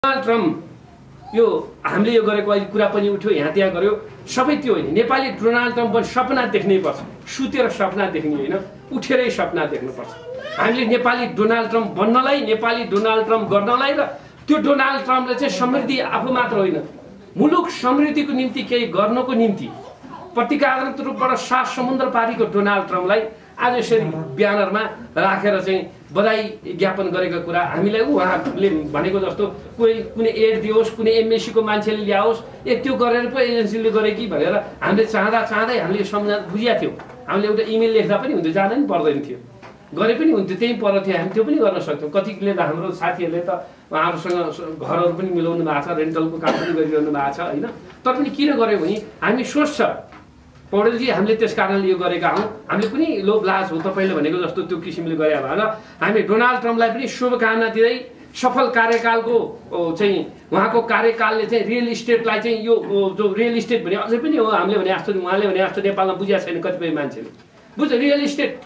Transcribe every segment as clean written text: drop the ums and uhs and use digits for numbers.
Donald Trump यो हामीले यो गरेको अहिले कुरा पनि उठ्यो यहाँ त्यहाँ गर्यो सबै त्यो होइन नेपाली डोनाल्ड ट्रम्प पनि सपना देख्नै पर्छ सुतेर सपना देख्ने होइन उठेरै सपना देख्नुपर्छ हामीले नेपाली डोनाल्ड ट्रम्प बन्नलाई नेपाली डोनाल्ड ट्रम्प गर्नलाई र त्यो डोनाल्ड ट्रम्पले चाहिँ समृद्धि आफू मात्र होइन मुलुक समृद्धिको निम्ति केही गर्नको निम्ति प्रतिकात्मक रूपबाट 7 समुद्र पारीको डोनाल्ड ट्रम्पलाई आज यसरी ब्यानरमा राखेर चाहिँ बधाई ज्ञापन गरेको कुरा हामीलाई उहाँले भनेको जस्तो कुनै एड दियोस् कुनै एमएससीको मान्छेले ल्याओस् त्यो गरेर पो एजेन्सीले गरे कि भनेर हामीले चाहँदै हामीले सम्झना बुझिया थियो हामीले एउटा इमेल लेख्दा पनि हुन्थ्यो जाँदै पनि पर्दैन थियो गरे पनि हुन्थ्यो त्यही पर थियो हामी त्यो पनि गर्न सक्थ्यौँ कतिले त हाम्रो साथीहरूले त उहाँहरूसँग घरहरू पनि मिलाउनु भएको छ रेन्टलको काम पनि गरिरहनु भएको छ होइन तर पनि किन गर्यो भने हामी सोच्छ पौडेलजी हामीले त्यस कारणले यो गरेका हौँ हामीले पनि लोभ लाज हो तपाईँले भनेको जस्तो त्यो किसिमले गरे भएर हामी डोनाल्ड ट्रम्पलाई पनि शुभकामना दिँदै सफल कार्यकालको चाहिँ उहाँको कार्यकालले चाहिँ रियल इस्टेटलाई चाहिँ यो जो रियल इस्टेट भने अझै पनि हो हामीले भने जस्तो उहाँले भने जस्तो नेपालमा बुझेको छैन कतिपय मान्छेले बुझ्छ रियल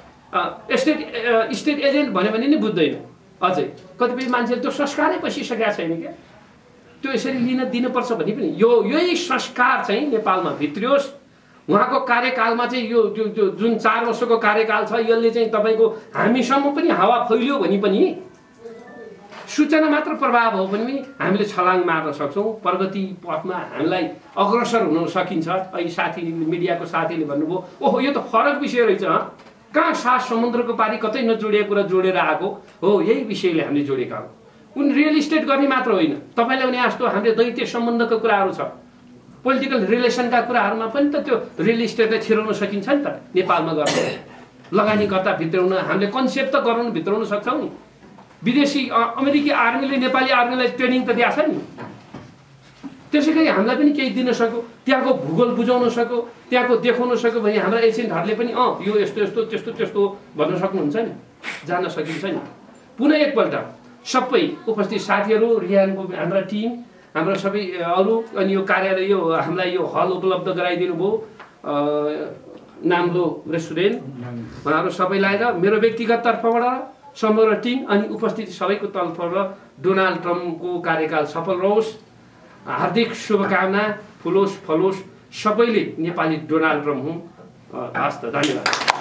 स्टेट एजेन्ट भन्यो भने नि बुझ्दैन अझै कतिपय मान्छेले त्यो संस्कारै पसिसकेका छैन क्या त्यो यसरी लिन दिनुपर्छ भने पनि यही संस्कार चाहिँ नेपालमा भित्रियोस् उहाँको कार्यकालमा चाहिँ यो जुन 4 वर्षको कार्यकाल छ यसले चाहिँ तपाईँको हामीसम्म पनि हावा फैलियो भने पनि सूचना मात्र प्रभाव हो भने हामीले छलाङ मार्न सक्छौँ प्रगति पथमा हामीलाई अग्रसर हुन सकिन्छ अहिले साथी मिडियाको साथीले भन्नुभयो ओहो यो त फरक विषय रहेछ कहाँ 7 समुद्रको पारी कतै नजोडिएको कुरा जोडेर आएको हो यही विषयले हामीले जोडेका हौँ उन रियल इस्टेट गर्ने मात्र होइन तपाईँले भने जस्तो हामीले दैत्य सम्बन्धको कुराहरू छ पोलिटिकल रिलेसनका कुराहरूमा पनि त त्यो रियल इस्टेटलाई छिराउन सकिन्छ नि त नेपालमा गर्न लगानीकर्ता भित्राउन हामीले कन्सेप्ट त गराउन भित्राउन सक्छौँ नि विदेशी अमेरिकी आर्मीले नेपाली आर्मीलाई ट्रेनिङ त दिएको छ नि त्यसै गरी हामीलाई पनि केही दिन सक्यो त्यहाँको भूगोल बुझाउन सक्यो त्यहाँको देखाउन सक्यो भने हाम्रा एजेन्टहरूले पनि यो यस्तो यस्तो त्यस्तो त्यस्तो भन्न सक्नुहुन्छ नि जान्न सकिन्छ नि पुनः एकपल्ट सबै उपस्थित साथीहरू रिहानको हाम्रा टिम हाम्रो सबै अरू अनि यो कार्यालय यो हामीलाई यो हल उपलब्ध गराइदिनु भयो नाम्लो रेस्टुरेन्ट उहाँहरू सबैलाई र मेरो व्यक्तिगत तर्फबाट समग्र टिम अनि उपस्थित सबैको तर्फबाट डोनाल्ड ट्रम्पको कार्यकाल सफल रहोस् हार्दिक शुभकामना फुलोस् फलोस् सबैले नेपाली डोनाल्ड ट्रम्प हुँ हस् त धन्यवाद